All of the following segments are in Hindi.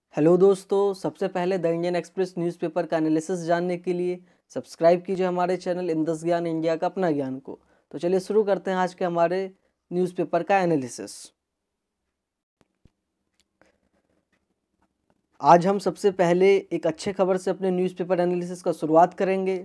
हेलो दोस्तों, सबसे पहले द इंडियन एक्सप्रेस न्यूज़पेपर का एनालिसिस जानने के लिए सब्सक्राइब कीजिए हमारे चैनल इन 10 ज्ञान इंडिया का अपना ज्ञान को। तो चलिए शुरू करते हैं आज के हमारे न्यूज़पेपर का एनालिसिस। आज हम सबसे पहले एक अच्छे खबर से अपने न्यूज़पेपर एनालिसिस का शुरुआत करेंगे।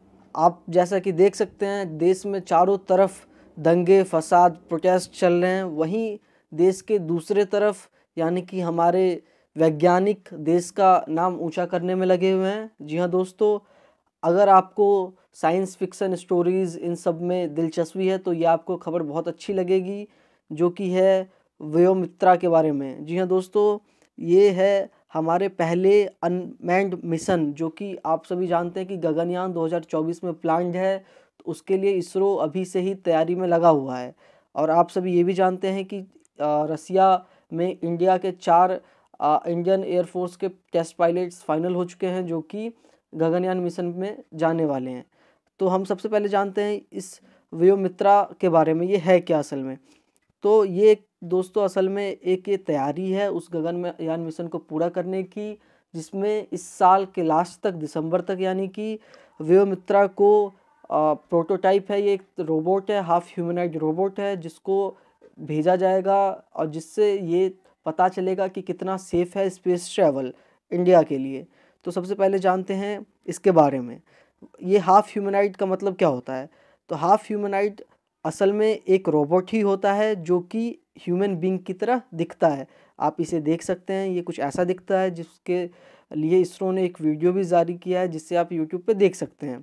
आप जैसा कि देख सकते हैं, देश में चारों तरफ दंगे फसाद प्रोटेस्ट चल रहे हैं। वहीं देश के दूसरे तरफ यानी कि हमारे वैज्ञानिक देश का नाम ऊंचा करने में लगे हुए हैं। जी हाँ दोस्तों, अगर आपको साइंस फिक्शन स्टोरीज़ इन सब में दिलचस्पी है तो ये आपको खबर बहुत अच्छी लगेगी, जो कि है व्योमित्रा के बारे में। जी हाँ दोस्तों, ये है हमारे पहले अनमैन्ड मिशन, जो कि आप सभी जानते हैं कि गगनयान 2024 में प्लान्ड है। तो उसके लिए इसरो अभी से ही तैयारी में लगा हुआ है। और आप सभी ये भी जानते हैं कि रसिया में इंडिया के 4 इंडियन एयरफोर्स के टेस्ट पायलट्स फाइनल हो चुके हैं, जो कि गगनयान मिशन में जाने वाले हैं। तो हम सबसे पहले जानते हैं इस व्योमित्रा के बारे में, ये है क्या असल में। तो ये दोस्तों असल में एक ये तैयारी है उस गगनयान मिशन को पूरा करने की, जिसमें इस साल के लास्ट तक दिसंबर तक यानी कि व्योमित्रा को प्रोटोटाइप है। ये एक रोबोट है, हाफ ह्यूमनॉइड रोबोट है, जिसको भेजा जाएगा और जिससे ये पता चलेगा कि कितना सेफ है स्पेस ट्रैवल इंडिया के लिए। तो सबसे पहले जानते हैं इसके बारे में। ये हाफ ह्यूमनॉइड का मतलब क्या होता है। तो हाफ ह्यूमनॉइड असल में एक रोबोट ही होता है जो कि ह्यूमन बीइंग की तरह दिखता है। आप इसे देख सकते हैं, ये कुछ ऐसा दिखता है, जिसके लिए इसरो ने एक वीडियो भी जारी किया है, जिससे आप यूट्यूब पे देख सकते हैं।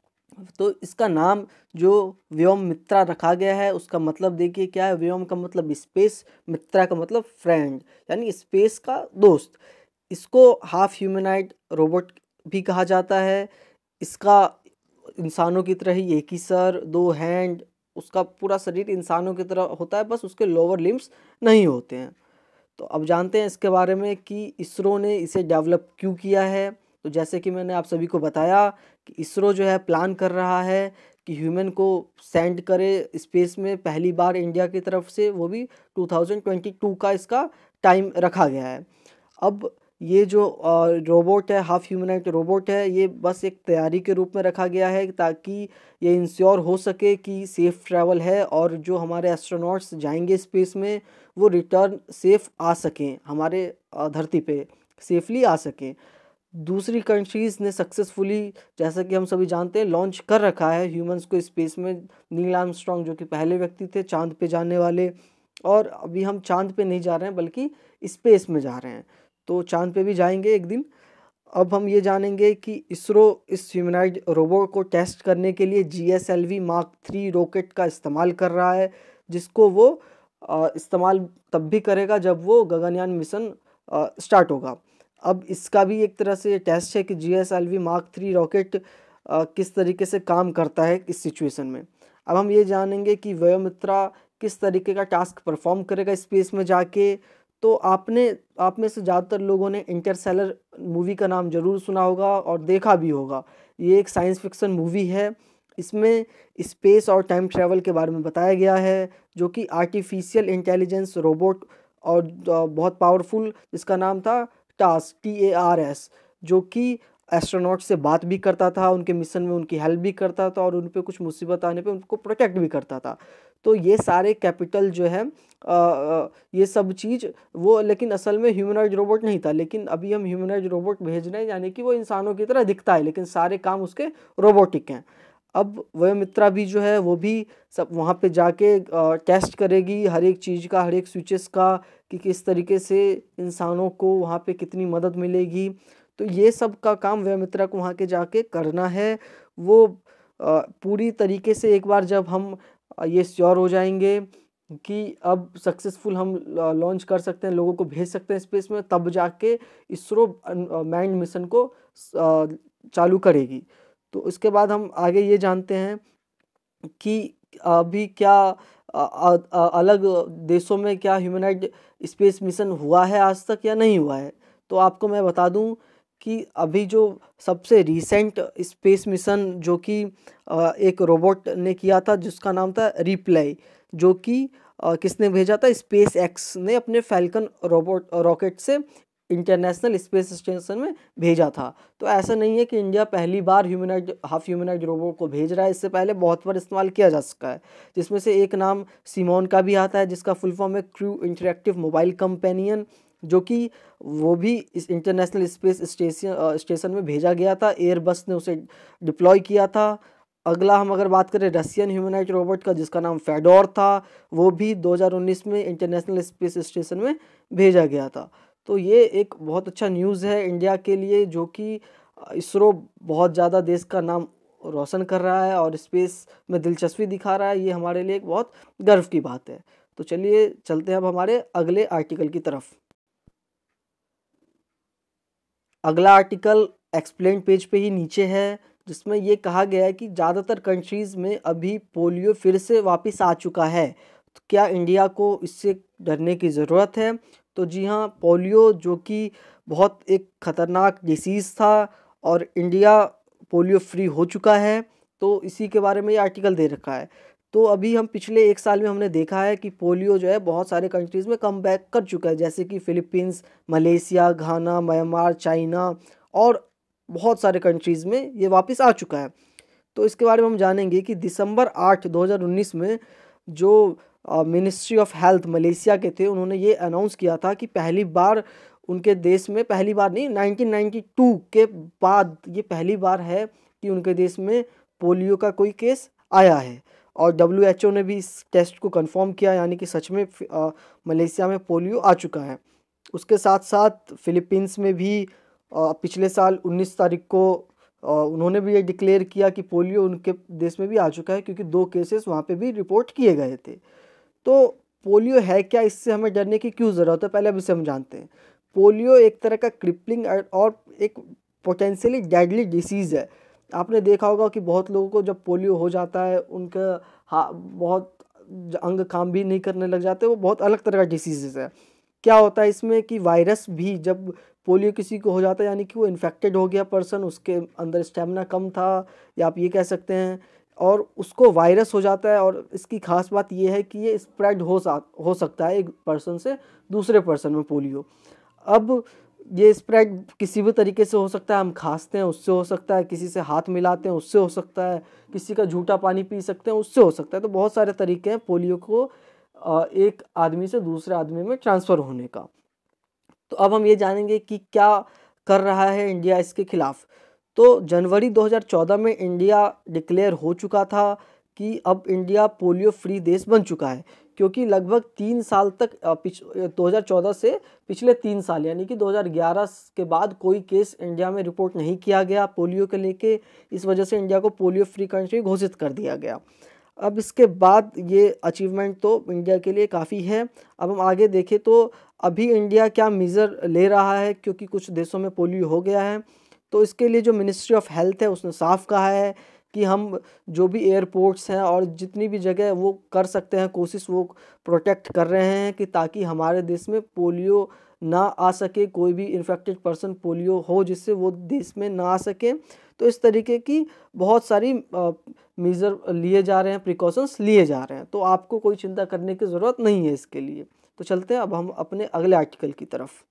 तो इसका नाम जो व्योमित्रा रखा गया है, उसका मतलब देखिए क्या है। व्योम का मतलब स्पेस, मित्रा का मतलब फ्रेंड, यानी स्पेस का दोस्त। इसको हाफ ह्यूमनॉइड रोबोट भी कहा जाता है। इसका इंसानों की तरह ही एक ही सर, 2 हैंड, उसका पूरा शरीर इंसानों की तरह होता है, बस उसके लोअर लिम्स नहीं होते हैं। तो अब जानते हैं इसके बारे में कि इसरो ने इसे डेवलप क्यों किया है। तो जैसे कि मैंने आप सभी को बताया कि इसरो जो है प्लान कर रहा है कि ह्यूमन को सेंड करे स्पेस में पहली बार इंडिया की तरफ से, वो भी 2022 का इसका टाइम रखा गया है। अब ये जो रोबोट है, हाफ ह्यूमनॉइड रोबोट है, ये बस एक तैयारी के रूप में रखा गया है ताकि ये इंश्योर हो सके कि सेफ़ ट्रैवल है और जो हमारे एस्ट्रोनॉट्स जाएंगे स्पेस में वो रिटर्न सेफ़ आ सकें, हमारे धरती पे सेफली आ सकें। दूसरी कंट्रीज़ ने सक्सेसफुली, जैसा कि हम सभी जानते हैं, लॉन्च कर रखा है ह्यूमंस को स्पेस में। नील आर्मस्ट्रॉन्ग जो कि पहले व्यक्ति थे चाँद पे जाने वाले, और अभी हम चाँद पे नहीं जा रहे हैं बल्कि स्पेस में जा रहे हैं। तो चाँद पे भी जाएंगे एक दिन। अब हम ये जानेंगे कि इसरो इस ह्यूमनॉइड रोबोट को टेस्ट करने के लिए GSLV मार्क 3 रॉकेट का इस्तेमाल कर रहा है, जिसको वो इस्तेमाल तब भी करेगा जब वो गगनयान मिशन स्टार्ट होगा। अब इसका भी एक तरह से टेस्ट है कि GSLV मार्क 3 रॉकेट किस तरीके से काम करता है इस सिचुएशन में। अब हम ये जानेंगे कि व्योमित्रा किस तरीके का टास्क परफॉर्म करेगा स्पेस में जाके। तो आप में से ज़्यादातर लोगों ने इंटरस्टेलर मूवी का नाम ज़रूर सुना होगा और देखा भी होगा। ये एक साइंस फिक्शन मूवी है। इसमें स्पेस और टाइम ट्रैवल के बारे में बताया गया है, जो कि आर्टिफिशियल इंटेलिजेंस रोबोट और बहुत पावरफुल, जिसका नाम था TARS, जो कि एस्ट्रोनॉट से बात भी करता था, उनके मिशन में उनकी हेल्प भी करता था और उन पे कुछ मुसीबत आने पे उनको प्रोटेक्ट भी करता था। तो ये सारे कैपिटल जो है ये सब चीज़ वो, लेकिन असल में ह्यूमनॉइड रोबोट नहीं था। लेकिन अभी हम ह्यूमनॉइड रोबोट भेज रहे हैं, यानी कि वो इंसानों की तरह दिखता है लेकिन सारे काम उसके रोबोटिक हैं। अब व्योमित्रा भी जो है वो भी सब वहाँ पे जाके टेस्ट करेगी हर एक चीज़ का, हर एक स्विचेस का, कि किस तरीके से इंसानों को वहाँ पे कितनी मदद मिलेगी। तो ये सब का काम व्योमित्रा को वहाँ के जाके करना है। वो पूरी तरीके से एक बार जब हम ये श्योर हो जाएंगे कि अब सक्सेसफुल हम लॉन्च कर सकते हैं, लोगों को भेज सकते हैं स्पेस में, तब जाके इसरो मैन्ड मिशन को चालू करेगी। तो इसके बाद हम आगे ये जानते हैं कि अभी क्या अलग देशों में क्या ह्यूमनॉइड स्पेस मिशन हुआ है आज तक या नहीं हुआ है। तो आपको मैं बता दूं कि अभी जो सबसे रीसेंट स्पेस मिशन जो कि एक रोबोट ने किया था, जिसका नाम था रिप्लाई, जो कि किसने भेजा था, स्पेस एक्स ने अपने फैल्कन रोबोट रॉकेट से इंटरनेशनल स्पेस स्टेशन में भेजा था। तो ऐसा नहीं है कि इंडिया पहली बार ह्यूमनॉइड हाफ ह्यूमनॉइड रोबोट को भेज रहा है, इससे पहले बहुत बार इस्तेमाल किया जा सका है, जिसमें से एक नाम सिमोन का भी आता है, जिसका फुल फॉर्म है क्रू इंटरेक्टिव मोबाइल कंपेनियन, जो कि वो भी इस इंटरनेशनल स्पेस स्टेशन में भेजा गया था। एयरबस ने उसे डिप्लॉय किया था। अगला हम अगर बात करें रशियन ह्यूमनॉइड रोबोट का, जिसका नाम फेडोर था, वो भी 2019 में इंटरनेशनल स्पेस स्टेशन में भेजा गया था। तो ये एक बहुत अच्छा न्यूज़ है इंडिया के लिए, जो कि इसरो बहुत ज़्यादा देश का नाम रोशन कर रहा है और स्पेस में दिलचस्पी दिखा रहा है। ये हमारे लिए एक बहुत गर्व की बात है। तो चलिए चलते हैं अब हमारे अगले आर्टिकल की तरफ। अगला आर्टिकल एक्सप्लेन पेज पे ही नीचे है, जिसमें ये कहा गया है कि ज़्यादातर कंट्रीज़ में अभी पोलियो फिर से वापस आ चुका है। तो क्या इंडिया को इससे डरने की ज़रूरत है? तो जी हाँ, पोलियो जो कि बहुत एक ख़तरनाक डिसीज़ था और इंडिया पोलियो फ्री हो चुका है, तो इसी के बारे में ये आर्टिकल दे रखा है। तो अभी हम पिछले 1 साल में हमने देखा है कि पोलियो जो है बहुत सारे कंट्रीज़ में कम बैक कर चुका है, जैसे कि Philippines, Malaysia, Ghana, Myanmar, China और बहुत सारे कंट्रीज़ में ये वापस आ चुका है। तो इसके बारे में हम जानेंगे कि दिसंबर 8, 2019 में जो मिनिस्ट्री ऑफ हेल्थ मलेशिया के थे, उन्होंने ये अनाउंस किया था कि पहली बार उनके देश में, पहली बार नहीं, 1992 के बाद ये पहली बार है कि उनके देश में पोलियो का कोई केस आया है। और WHO ने भी इस टेस्ट को कंफर्म किया, यानी कि सच में मलेशिया में पोलियो आ चुका है। उसके साथ साथ फिलीपींस में भी पिछले साल 19 तारीख को उन्होंने भी ये डिक्लेयर किया कि पोलियो उनके देश में भी आ चुका है, क्योंकि 2 केसेस वहाँ पे भी रिपोर्ट किए गए थे। तो पोलियो है क्या, इससे हमें डरने की क्यों ज़रूरत है, पहले अब इसे हम जानते हैं। पोलियो एक तरह का क्रिपलिंग और एक पोटेंशियली डेडली डिसीज़ है। आपने देखा होगा कि बहुत लोगों को जब पोलियो हो जाता है, उनका बहुत अंग काम भी नहीं करने लग जाते, वो बहुत अलग तरह का डिसीज़ है। क्या होता है इसमें कि वायरस भी, जब पोलियो किसी को हो जाता है, यानी कि वो इन्फेक्टेड हो गया पर्सन, उसके अंदर स्टेमिना कम था, या आप ये कह सकते हैं, और उसको वायरस हो जाता है। और इसकी खास बात ये है कि ये स्प्रेड हो सकता है एक पर्सन से दूसरे पर्सन में पोलियो। अब ये स्प्रेड किसी भी तरीके से हो सकता है, हम खांसते हैं उससे हो सकता है, किसी से हाथ मिलाते हैं उससे हो सकता है, किसी का झूठा पानी पी सकते हैं उससे हो सकता है। तो बहुत सारे तरीके हैं पोलियो को एक आदमी से दूसरे आदमी में ट्रांसफ़र होने का। तो अब हम ये जानेंगे कि क्या कर रहा है इंडिया इसके खिलाफ। तो जनवरी 2014 में इंडिया डिक्लेयर हो चुका था कि अब इंडिया पोलियो फ्री देश बन चुका है, क्योंकि लगभग 3 साल तक 2014 से पिछले 3 साल यानी कि 2011 के बाद कोई केस इंडिया में रिपोर्ट नहीं किया गया पोलियो के लेके। इस वजह से इंडिया को पोलियो फ्री कंट्री घोषित कर दिया गया। अब इसके बाद ये अचीवमेंट तो इंडिया के लिए काफ़ी है। अब हम आगे देखें तो अभी इंडिया क्या मेज़र ले रहा है, क्योंकि कुछ देशों में पोलियो हो गया है। तो इसके लिए जो मिनिस्ट्री ऑफ हेल्थ है उसने साफ कहा है कि हम जो भी एयरपोर्ट्स हैं और जितनी भी जगह वो कर सकते हैं कोशिश, वो प्रोटेक्ट कर रहे हैं कि ताकि हमारे देश में पोलियो ना आ सके, कोई भी इन्फेक्टेड पर्सन पोलियो हो जिससे वो देश में ना आ सके। तो इस तरीके की बहुत सारी मेजर लिए जा रहे हैं, प्रिकॉशंस लिए जा रहे हैं। तो आपको कोई चिंता करने की ज़रूरत नहीं है इसके लिए। तो चलते हैं अब हम अपने अगले आर्टिकल की तरफ।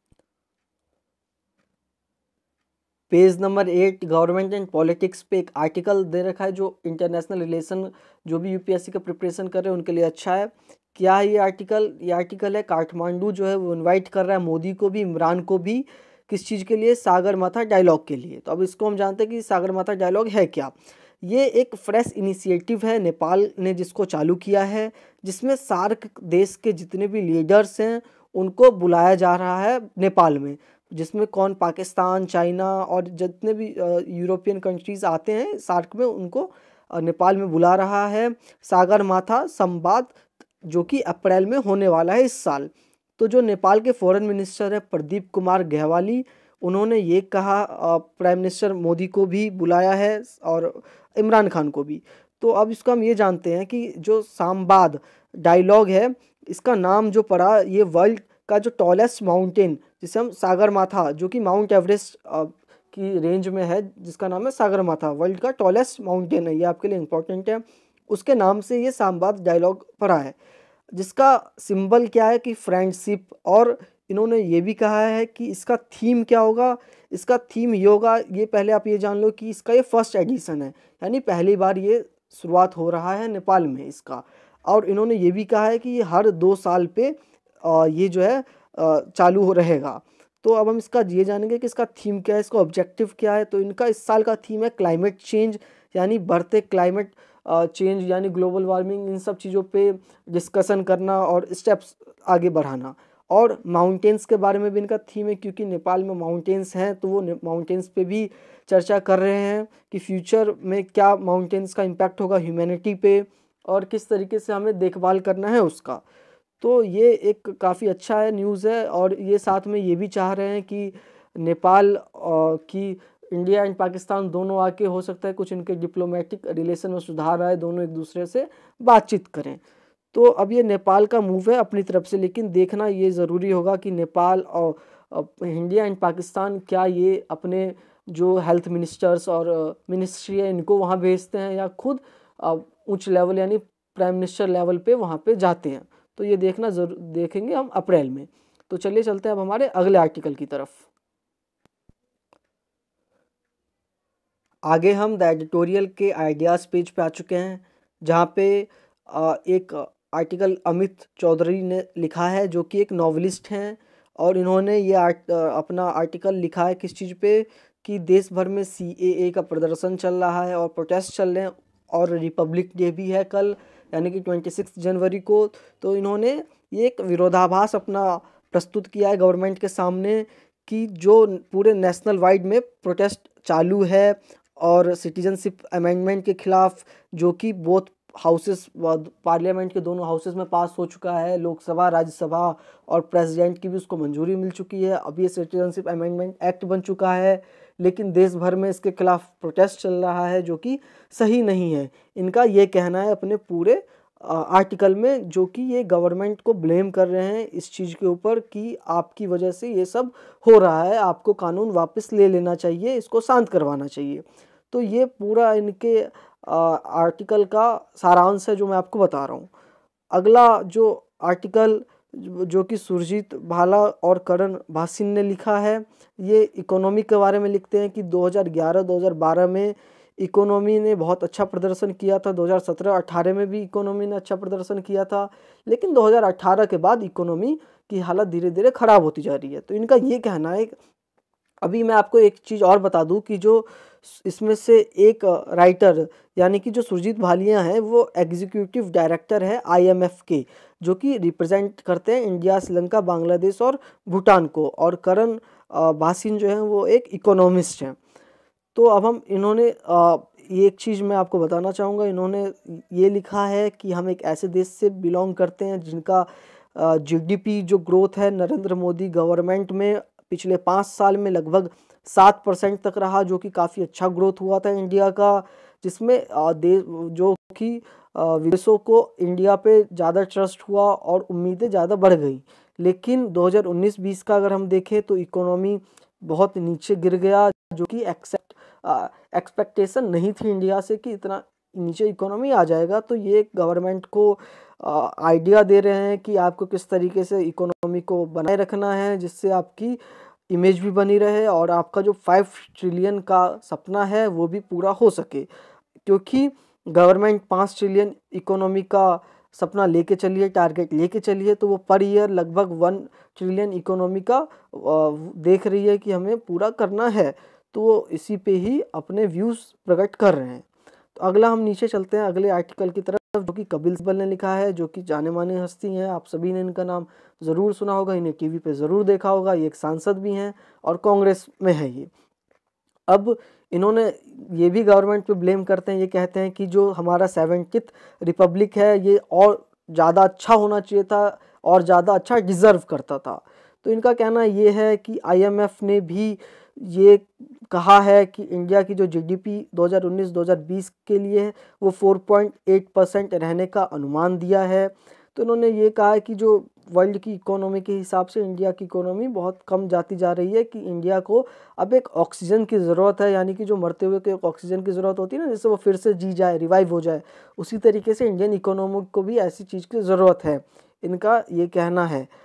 Page number 8 government and politics पे एक आर्टिकल दे रखा है जो इंटरनेशनल रिलेशन, जो भी यूपीएससी का प्रिपरेशन कर रहे हैं उनके लिए अच्छा है। क्या है ये आर्टिकल? ये आर्टिकल है काठमांडू जो है वो इनवाइट कर रहा है मोदी को भी, इमरान को भी, किस चीज़ के लिए? सागरमाथा डायलॉग के लिए। तो अब इसको हम जानते हैं कि सागरमाथा डायलॉग है क्या। ये एक फ्रेश इनिशिएटिव है, नेपाल ने जिसको चालू किया है, जिसमें सार्क देश के जितने भी लीडर्स हैं उनको बुलाया जा रहा है नेपाल में, जिसमें कौन? पाकिस्तान, चाइना और जितने भी यूरोपियन कंट्रीज़ आते हैं सार्क में, उनको नेपाल में बुला रहा है। सागरमाथा संवाद जो कि अप्रैल में होने वाला है इस साल। तो जो नेपाल के फॉरेन मिनिस्टर हैं प्रदीप कुमार गहवाली, उन्होंने ये कहा, प्राइम मिनिस्टर मोदी को भी बुलाया है और इमरान खान को भी। तो अब इसको हम ये जानते हैं कि जो संवाद डायलॉग है, इसका नाम जो पड़ा, ये वर्ल्ड का जो टॉलेस्ट माउंटेन, जिसे हम सागरमाथा, जो कि माउंट एवरेस्ट की रेंज में है, जिसका नाम है सागरमाथा, वर्ल्ड का टॉलेस्ट माउंटेन है, ये आपके लिए इम्पोर्टेंट है। उसके नाम से ये संवाद डायलॉग पड़ा है, जिसका सिंबल क्या है कि फ्रेंडशिप और इन्होंने ये भी कहा है कि इसका थीम क्या होगा। इसका थीम ये होगा, ये पहले आप ये जान लो कि इसका ये फर्स्ट एडिशन है, यानी पहली बार ये शुरुआत हो रहा है नेपाल में इसका। और इन्होंने ये भी कहा है कि ये हर 2 साल पे ये जो है चालू हो रहेगा। तो अब हम इसका ये जानेंगे कि इसका थीम क्या है, इसका ऑब्जेक्टिव क्या है। तो इनका इस साल का थीम है क्लाइमेट चेंज, यानी बढ़ते क्लाइमेट चेंज यानी ग्लोबल वार्मिंग, इन सब चीज़ों पे डिस्कशन करना और स्टेप्स आगे बढ़ाना। और माउंटेन्स के बारे में भी इनका थीम है, क्योंकि नेपाल में माउंटेन्स हैं, तो वो माउंटेन्स पे भी चर्चा कर रहे हैं कि फ्यूचर में क्या माउंटेन्स का इम्पैक्ट होगा ह्यूमैनिटी पे और किस तरीके से हमें देखभाल करना है उसका। तो ये एक काफ़ी अच्छा है न्यूज़ है। और ये साथ में ये भी चाह रहे हैं कि नेपाल की इंडिया एंड पाकिस्तान दोनों आके हो सकता है कुछ इनके डिप्लोमेटिक रिलेशन में सुधार आए, दोनों एक दूसरे से बातचीत करें। तो अब ये नेपाल का मूव है अपनी तरफ से, लेकिन देखना ये ज़रूरी होगा कि नेपाल और इंडिया एंड पाकिस्तान क्या ये अपने जो हेल्थ मिनिस्टर्स और मिनिस्ट्री है इनको वहाँ भेजते हैं या खुद उच्च लेवल यानी प्राइम मिनिस्टर लेवल पे वहाँ पे जाते हैं। तो ये देखना जरूर देखेंगे हम अप्रैल में। तो चलिए चलते हैं अब हमारे अगले आर्टिकल की तरफ। आगे हम द एडिटोरियल के आइडियाज़ पेज पे आ चुके हैं, जहाँ पे एक आर्टिकल अमित चौधरी ने लिखा है जो कि एक नॉवलिस्ट हैं। और इन्होंने ये अपना आर्टिकल लिखा है किस चीज़ पे कि देश भर में CAA का प्रदर्शन चल रहा है और प्रोटेस्ट चल रहे हैं और रिपब्लिक डे भी है कल, यानी कि 26 जनवरी को। तो इन्होंने ये एक विरोधाभास अपना प्रस्तुत किया है गवर्नमेंट के सामने कि जो पूरे नेशनल वाइड में प्रोटेस्ट चालू है और सिटीजनशिप अमेंडमेंट के खिलाफ, जो कि बोथ हाउसेस पार्लियामेंट के दोनों हाउसेस में पास हो चुका है, लोकसभा राज्यसभा और प्रेसिडेंट की भी उसको मंजूरी मिल चुकी है। अब ये सिटीजनशिप अमेंडमेंट एक्ट बन चुका है, लेकिन देश भर में इसके खिलाफ प्रोटेस्ट चल रहा है जो कि सही नहीं है। इनका ये कहना है अपने पूरे आर्टिकल में, जो कि ये गवर्नमेंट को ब्लेम कर रहे हैं इस चीज़ के ऊपर कि आपकी वजह से ये सब हो रहा है, आपको कानून वापस ले लेना चाहिए, इसको शांत करवाना चाहिए। तो ये पूरा इनके आर्टिकल का सारांश है जो मैं आपको बता रहा हूँ। अगला जो आर्टिकल जो कि सुरजीत भाला और करण भासिन ने लिखा है, ये इकोनॉमी के बारे में लिखते हैं कि 2011-2012 में इकोनॉमी ने बहुत अच्छा प्रदर्शन किया था, 2017-18 में भी इकोनॉमी ने अच्छा प्रदर्शन किया था, लेकिन 2018 के बाद इकोनॉमी की हालत धीरे धीरे ख़राब होती जा रही है। तो इनका ये कहना है, अभी मैं आपको एक चीज़ और बता दूं कि जो इसमें से एक राइटर यानी कि जो सुरजीत भालिया हैं वो एग्जीक्यूटिव डायरेक्टर है IMF के, जो कि रिप्रेजेंट करते हैं इंडिया, श्रीलंका, बांग्लादेश और भूटान को। और करण भासिन जो हैं वो एक इकोनॉमिस्ट हैं। तो अब हम इन्होंने ये एक चीज़ मैं आपको बताना चाहूँगा, इन्होंने ये लिखा है कि हम एक ऐसे देश से बिलोंग करते हैं जिनका GDP जो ग्रोथ है नरेंद्र मोदी गवर्नमेंट में पिछले 5 साल में लगभग 7% तक रहा, जो कि काफ़ी अच्छा ग्रोथ हुआ था इंडिया का, जिसमें जो कि विदेशों को इंडिया पे ज़्यादा ट्रस्ट हुआ और उम्मीदें ज़्यादा बढ़ गई। लेकिन 2019-20 का अगर हम देखें तो इकोनॉमी बहुत नीचे गिर गया, जो कि एक्सपेक्टेशन नहीं थी इंडिया से कि इतना नीचे इकोनॉमी आ जाएगा। तो ये गवर्नमेंट को आइडिया दे रहे हैं कि आपको किस तरीके से इकोनॉमी को बनाए रखना है जिससे आपकी इमेज भी बनी रहे और आपका जो 5 ट्रिलियन का सपना है वो भी पूरा हो सके। क्योंकि गवर्नमेंट 5 ट्रिलियन इकोनॉमी का सपना लेके चलिए, टारगेट लेके चलिए, तो वो पर ईयर लगभग 1 ट्रिलियन इकोनॉमी का देख रही है कि हमें पूरा करना है। तो वो इसी पे ही अपने व्यूज़ प्रकट कर रहे हैं। तो अगला हम नीचे चलते हैं अगले आर्टिकल की तरफ, जो कि कपिल सिब्बल ने लिखा है, जो कि जाने माने हस्ती हैं। आप सभी ने इनका नाम ज़रूर सुना होगा, इन्हें टीवी पे ज़रूर देखा होगा। ये एक सांसद भी हैं और कांग्रेस में है ये। अब इन्होंने ये भी गवर्नमेंट पे ब्लेम करते हैं, ये कहते हैं कि जो हमारा 70th रिपब्लिक है ये और ज़्यादा अच्छा होना चाहिए था और ज़्यादा अच्छा डिज़र्व करता था। तो इनका कहना ये है कि IMF ने भी ये कहा है कि इंडिया की जो GDP 2019-2020 के लिए है वो 4.8% रहने का अनुमान दिया है। तो इन्होंने ये कहा है कि जो वर्ल्ड की इकोनॉमी के हिसाब से इंडिया की इकोनॉमी बहुत कम जाती जा रही है, कि इंडिया को अब एक ऑक्सीजन की ज़रूरत है, यानी कि जो मरते हुए को एक ऑक्सीजन की ज़रूरत होती है ना, जिससे वो फिर से जी जाए, रिवाइव हो जाए, उसी तरीके से इंडियन इकोनॉमी को भी ऐसी चीज़ की ज़रूरत है, इनका ये कहना है।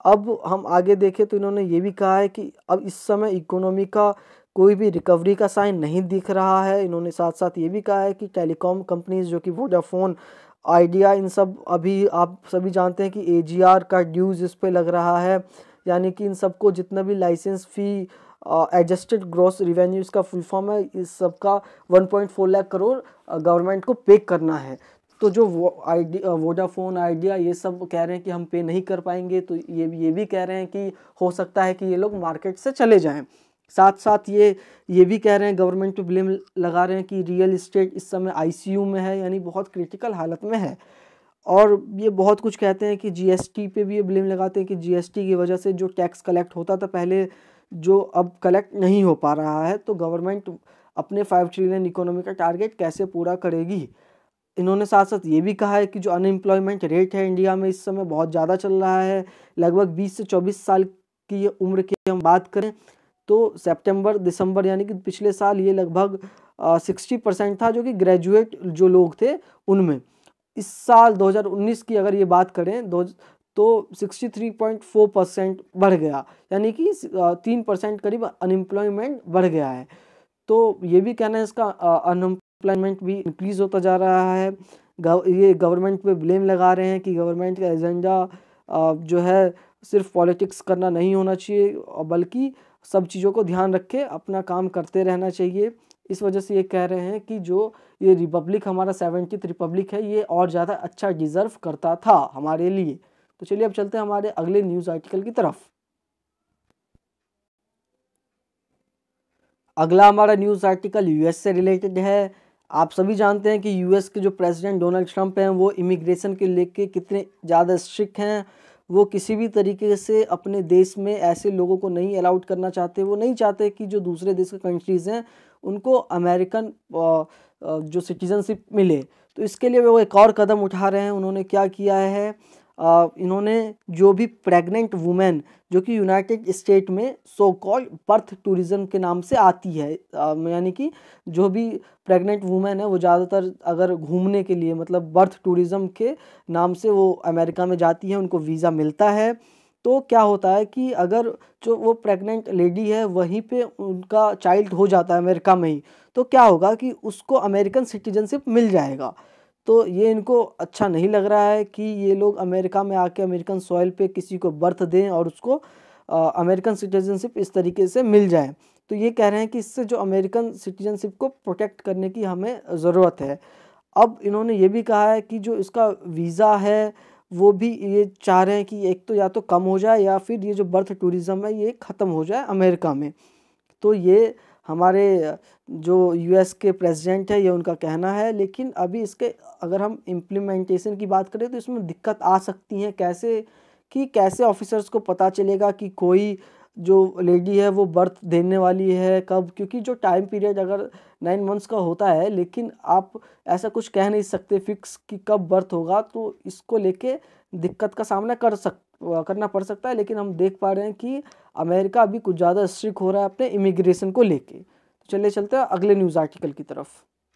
अब हम आगे देखें तो इन्होंने ये भी कहा है कि अब इस समय इकोनॉमी का कोई भी रिकवरी का साइन नहीं दिख रहा है। इन्होंने साथ साथ ये भी कहा है कि टेलीकॉम कंपनीज जो कि वोडाफोन, आइडिया, इन सब, अभी आप सभी जानते हैं कि AGR का ड्यूज़ इस पे लग रहा है, यानी कि इन सबको जितना भी licence fee, adjusted gross revenue इसका फुल फॉर्म है, इस सब का 1.4 लाख करोड़ गवर्नमेंट को पे करना है। तो जो वोडाफोन, आइडिया, ये सब कह रहे हैं कि हम पे नहीं कर पाएंगे, तो ये भी कह रहे हैं कि हो सकता है कि ये लोग मार्केट से चले जाएं। साथ साथ ये भी कह रहे हैं, गवर्नमेंट पे ब्लेम लगा रहे हैं कि रियल इस्टेट इस समय ICU में है, यानी बहुत क्रिटिकल हालत में है। और ये बहुत कुछ कहते हैं कि GST पे भी ये ब्लेम लगाते हैं कि GST की वजह से जो टैक्स कलेक्ट होता था पहले, जो अब कलेक्ट नहीं हो पा रहा है, तो गवर्नमेंट अपने 5 ट्रिलियन इकोनॉमी का टारगेट कैसे पूरा करेगी। इन्होंने साथ साथ ये भी कहा है कि जो अनएम्प्लॉयमेंट रेट है इंडिया में इस समय बहुत ज़्यादा चल रहा है। लगभग 20 से 24 साल की उम्र की हम बात करें तो सितंबर दिसंबर यानी कि पिछले साल ये लगभग 60% था, जो कि ग्रेजुएट जो लोग थे उनमें। इस साल 2019 की अगर ये बात करें तो 63.4% बढ़ गया, यानी कि 3% करीब अनएम्प्लॉयमेंट बढ़ गया है। तो ये भी कहना है इसका अनएम्प्लॉयमेंट भी इंक्रीज होता जा रहा है। ये गवर्नमेंट पे ब्लेम लगा रहे हैं कि गवर्नमेंट का एजेंडा जो है सिर्फ पॉलिटिक्स करना नहीं होना चाहिए, बल्कि सब चीज़ों को ध्यान रख के अपना काम करते रहना चाहिए। इस वजह से ये कह रहे हैं कि जो ये रिपब्लिक हमारा 70th रिपब्लिक है, ये और ज़्यादा अच्छा डिज़र्व करता था हमारे लिए। तो चलिए अब चलते हैं हमारे अगले न्यूज़ आर्टिकल की तरफ। अगला हमारा न्यूज़ आर्टिकल US से रिलेटेड है। आप सभी जानते हैं कि US के जो प्रेसिडेंट डोनाल्ड ट्रंप हैं वो इमिग्रेशन के लेके कितने ज़्यादा स्ट्रिक्ट हैं। वो किसी भी तरीके से अपने देश में ऐसे लोगों को नहीं अलाउड करना चाहते। वो नहीं चाहते कि जो दूसरे देश के कंट्रीज़ हैं उनको अमेरिकन जो सिटीजनशिप मिले। तो इसके लिए वो एक और कदम उठा रहे हैं। उन्होंने क्या किया है, इन्होंने जो भी प्रेग्नेंट वुमेन जो कि यूनाइटेड स्टेट में सो कॉल्ड बर्थ टूरिज़्म के नाम से आती है, यानी कि जो भी प्रेग्नेंट वुमेन है वो ज़्यादातर अगर घूमने के लिए, मतलब बर्थ टूरिज़्म के नाम से वो अमेरिका में जाती है, उनको वीज़ा मिलता है। तो क्या होता है कि अगर जो वो प्रेग्नेंट लेडी है वहीं पे उनका चाइल्ड हो जाता है अमेरिका में ही, तो क्या होगा कि उसको अमेरिकन सिटीजनशिप मिल जाएगा। तो ये इनको अच्छा नहीं लग रहा है कि ये लोग अमेरिका में आके अमेरिकन सॉइल पे किसी को बर्थ दें और उसको अमेरिकन सिटीजनशिप इस तरीके से मिल जाए। तो ये कह रहे हैं कि इससे जो अमेरिकन सिटीजनशिप को प्रोटेक्ट करने की हमें ज़रूरत है। अब इन्होंने ये भी कहा है कि जो इसका वीज़ा है वो भी ये चाह रहे हैं कि एक तो या तो कम हो जाए या फिर ये जो बर्थ टूरिज़्म है ये ख़त्म हो जाए अमेरिका में। तो ये हमारे जो US के प्रेसिडेंट है ये उनका कहना है। लेकिन अभी इसके अगर हम इम्प्लीमेंटेशन की बात करें तो इसमें दिक्कत आ सकती है। कैसे ऑफिसर्स को पता चलेगा कि कोई जो लेडी है वो बर्थ देने वाली है कब, क्योंकि जो टाइम पीरियड अगर 9 मंथ्स का होता है, लेकिन आप ऐसा कुछ कह नहीं सकते फिक्स कि कब बर्थ होगा। तो इसको लेके दिक्कत का सामना करना पड़ सकता है। लेकिन हम देख पा रहे हैं कि अमेरिका अभी कुछ ज़्यादा स्ट्रिक्ट हो रहा है अपने इमिग्रेशन को लेके। तो चलिए चलते हैं अगले न्यूज़ आर्टिकल की तरफ।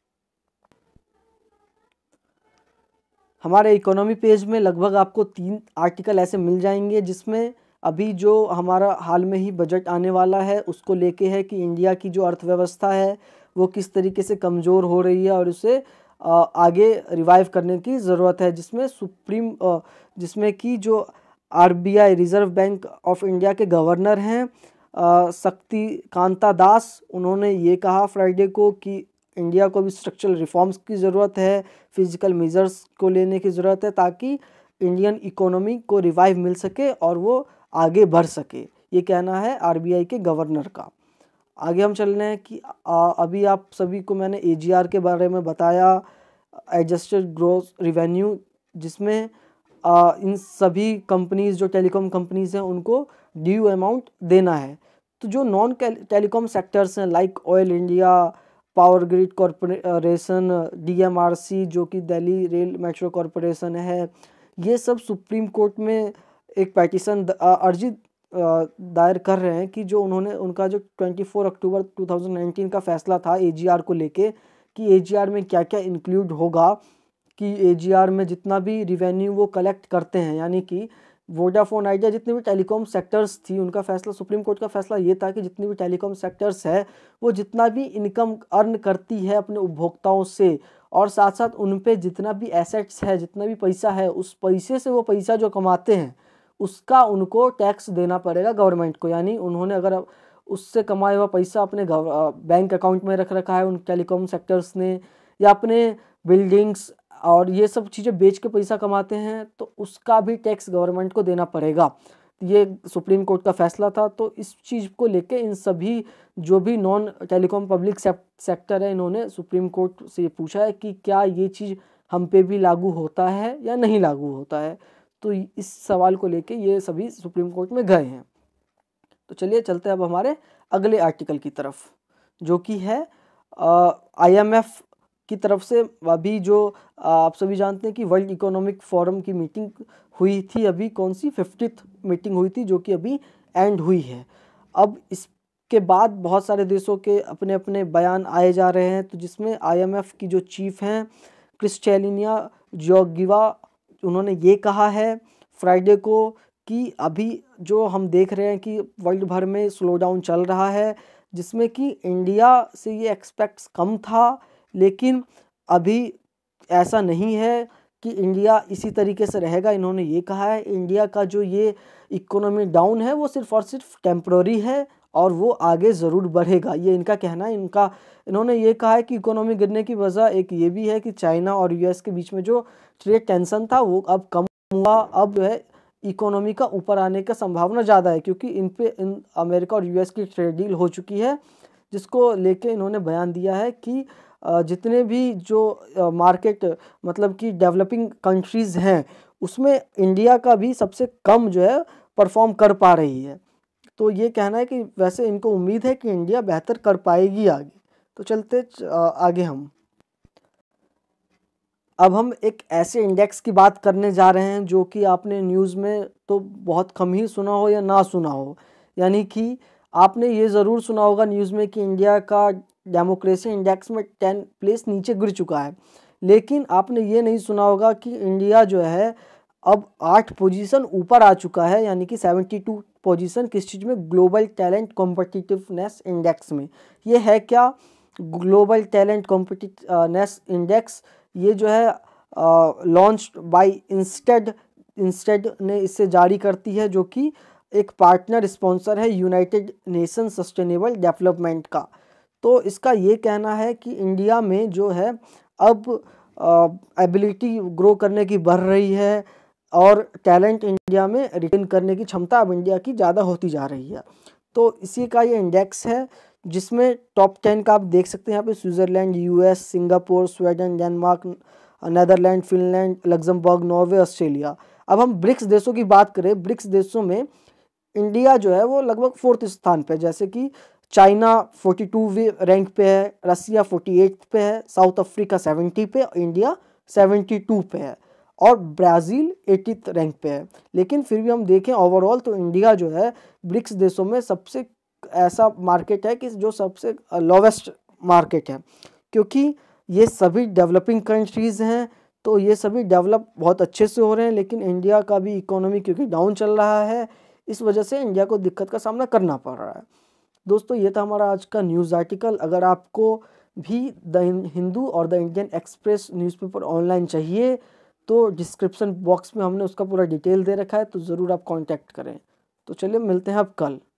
हमारे इकोनॉमी पेज में लगभग आपको 3 आर्टिकल ऐसे मिल जाएंगे जिसमें अभी जो हमारा हाल में ही बजट आने वाला है उसको लेके है कि इंडिया की जो अर्थव्यवस्था है वो किस तरीके से कमज़ोर हो रही है और उसे आगे रिवाइव करने की ज़रूरत है। जिसमें कि जो RBI Reserve Bank of India के गवर्नर हैं शक्ति कांता दास, उन्होंने ये कहा फ्राइडे को कि इंडिया को भी स्ट्रक्चरल रिफॉर्म्स की ज़रूरत है, फिजिकल मेजर्स को लेने की ज़रूरत है ताकि इंडियन इकोनॉमी को रिवाइव मिल सके और वो आगे बढ़ सके। ये कहना है RBI के गवर्नर का। आगे हम चल रहे हैं कि अभी आप सभी को मैंने AGR के बारे में बताया, एडजस्टेड ग्रॉस रेवेन्यू, जिसमें इन सभी कंपनीज़ जो टेलीकॉम कंपनीज़ हैं उनको ड्यू अमाउंट देना है। तो जो नॉन टेलीकॉम सेक्टर्स हैं like Oil India, power grid corporation, DMRC जो कि दिल्ली रेल मेट्रो कॉरपोरेशन है, ये सब सुप्रीम कोर्ट में एक पेटिशन अर्जी दायर कर रहे हैं कि जो उनका जो 24 अक्टूबर 2019 का फैसला था AGR को लेके कि AGR में क्या क्या इंक्लूड होगा, कि AGR में जितना भी रिवेन्यू वो कलेक्ट करते हैं, यानी कि वोडाफोन आइडिया, जितने भी टेलीकॉम सेक्टर्स थी, उनका फैसला, सुप्रीम कोर्ट का फैसला ये था कि जितनी भी टेलीकॉम सेक्टर्स है वो जितना भी इनकम अर्न करती है अपने उपभोक्ताओं से, और साथ साथ उन पे जितना भी एसेट्स है, जितना भी पैसा है, उस पैसे से वो पैसा जो कमाते हैं उसका उनको टैक्स देना पड़ेगा गवर्नमेंट को। यानी उन्होंने अगर उससे कमाया हुआ पैसा अपने बैंक अकाउंट में रख रखा है उन टेलीकॉम सेक्टर्स ने, या अपने बिल्डिंग्स और ये सब चीज़ें बेच के पैसा कमाते हैं, तो उसका भी टैक्स गवर्नमेंट को देना पड़ेगा। ये सुप्रीम कोर्ट का फैसला था। तो इस चीज़ को लेके इन सभी जो भी नॉन टेलीकॉम पब्लिक सेक्टर है, इन्होंने सुप्रीम कोर्ट से ये पूछा है कि क्या ये चीज़ हम पे भी लागू होता है या नहीं लागू होता है। तो इस सवाल को लेके ये सभी सुप्रीम कोर्ट में गए हैं। तो चलिए चलते हैं अब हमारे अगले आर्टिकल की तरफ, जो कि है IMF की तरफ से अभी जो आप सभी जानते हैं कि वर्ल्ड इकोनॉमिक फोरम की मीटिंग हुई थी अभी, कौन सी 50th मीटिंग हुई थी, जो कि अभी एंड हुई है। अब इसके बाद बहुत सारे देशों के अपने अपने बयान आए जा रहे हैं, तो जिसमें IMF की जो चीफ हैं क्रिस्टैलिना जॉर्गिवा, उन्होंने ये कहा है फ्राइडे को कि अभी जो हम देख रहे हैं कि वर्ल्ड भर में स्लो डाउन चल रहा है, जिसमें कि इंडिया से ये एक्सपेक्ट्स कम था, लेकिन अभी ऐसा नहीं है कि इंडिया इसी तरीके से रहेगा। इन्होंने ये कहा है इंडिया का जो ये इकोनॉमी डाउन है वो सिर्फ और सिर्फ टेम्प्रोरी है और वो आगे ज़रूर बढ़ेगा, ये इनका कहना है। इन्होंने ये कहा है कि इकोनॉमी गिरने की वजह एक ये भी है कि चाइना और US के बीच में जो ट्रेड टेंशन था वो अब कम हुआ, अब जो है इकोनॉमी का ऊपर आने का संभावना ज़्यादा है, क्योंकि इन अमेरिका और US की ट्रेड डील हो चुकी है, जिसको लेके इन्होंने बयान दिया है कि जितने भी जो मार्केट मतलब कि डेवलपिंग कंट्रीज़ हैं उसमें इंडिया का भी सबसे कम जो है परफॉर्म कर पा रही है। तो ये कहना है कि वैसे इनको उम्मीद है कि इंडिया बेहतर कर पाएगी आगे। तो चलते आगे अब हम एक ऐसे इंडेक्स की बात करने जा रहे हैं जो कि आपने न्यूज़ में तो बहुत कम ही सुना हो या ना सुना हो। यानी कि आपने ये ज़रूर सुना होगा न्यूज़ में कि इंडिया का डेमोक्रेसी इंडेक्स में 10 प्लेस नीचे गिर चुका है, लेकिन आपने ये नहीं सुना होगा कि इंडिया जो है अब 8 पोजीशन ऊपर आ चुका है, यानी कि 72 पोजीशन किस चीज़ में, ग्लोबल टैलेंट कॉम्पिटिटिवनेस इंडेक्स में। ये है क्या ग्लोबल टैलेंट कॉम्पिटिटिवनेस इंडेक्स? ये जो है लॉन्च बाय इंस्टेड ने इसे जारी करती है, जो कि एक पार्टनर स्पॉन्सर है यूनाइटेड नेशन सस्टेनेबल डेवलपमेंट का। तो इसका ये कहना है कि इंडिया में जो है अब एबिलिटी ग्रो करने की बढ़ रही है और टैलेंट इंडिया में रिटेन करने की क्षमता अब इंडिया की ज़्यादा होती जा रही है। तो इसी का ये इंडेक्स है, जिसमें टॉप 10 का आप देख सकते हैं यहाँ पे Switzerland, US, Singapore, Sweden, Denmark, Netherland, Finland, Luxembourg, Norway, Australia. अब हम ब्रिक्स देशों की बात करें, ब्रिक्स देशों में इंडिया जो है वो लगभग 4th स्थान पे, जैसे कि चाइना 42वें रैंक पे है, रसिया 48 पे है, साउथ अफ्रीका 70 पे, इंडिया 72 पे है और ब्राज़ील 80th रैंक पे है। लेकिन फिर भी हम देखें ओवरऑल तो इंडिया जो है ब्रिक्स देशों में सबसे ऐसा मार्केट है कि जो सबसे लोवेस्ट मार्केट है, क्योंकि ये सभी डेवलपिंग कंट्रीज़ हैं, तो ये सभी डेवलप बहुत अच्छे से हो रहे हैं, लेकिन इंडिया का भी इकोनॉमी क्योंकि डाउन चल रहा है, इस वजह से इंडिया को दिक्कत का सामना करना पड़ रहा है। दोस्तों ये था हमारा आज का न्यूज़ आर्टिकल। अगर आपको भी द हिंदू और the Indian Express newspaper online चाहिए तो डिस्क्रिप्शन बॉक्स में हमने उसका पूरा डिटेल दे रखा है, तो ज़रूर आप कांटेक्ट करें। तो चलिए मिलते हैं अब कल।